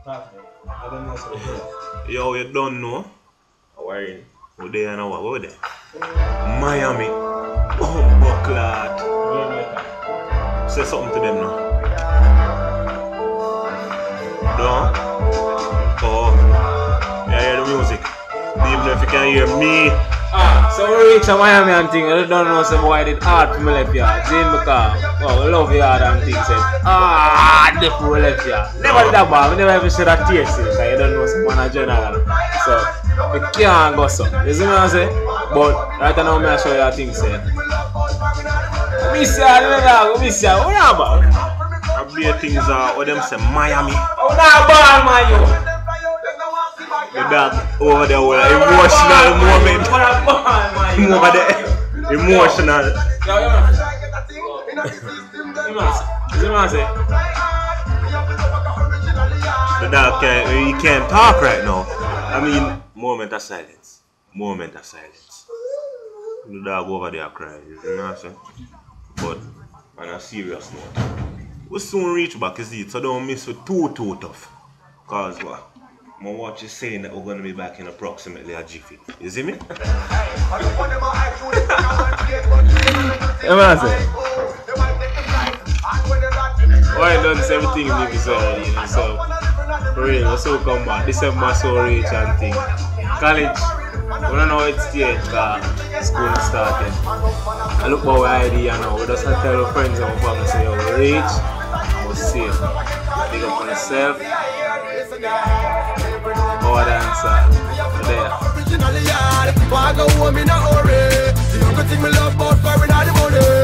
I don't know so. Yo, you don't know? Where? We're there now. Where we there? Miami. Oh, bucklad. Say something to them now. No? Oh. Yeah, hear the music. Even if you can hear me. So we reach Miami and things. I don't know some boy did hard for me left here. Zin because we love yard and things. The fool left here. Never did that bad. We never even said that taste. Because you don't know someone in general. So we can't go so. You see what I'm saying? But right now I'm show you that thing say. Miss you, miss you. What about? I believe things are what them say Miami. Oh, not bad, man, you. The dog over there with an emotional moment. Over there. Emotional. The dog can't talk right now. I mean, moment of silence. Moment of silence. The dog over there crying, you know what I'm saying? But on a serious note, we'll soon reach back, you see, so don't miss it too tough. Cause what? My watch is saying that we're going to be back in approximately a jiffy. You see me? Why done everything you need to say already, so for real, let's all come back. December so rich and thing. College, we don't know it's yet because school started. I look for our idea now. We just have to tell our friends and family say, yo, we're rich, we're safe. Big up on yourself. Our Dancehall. There. Originally hard, why go home in a hurry? The only thing we love about foreign are the money.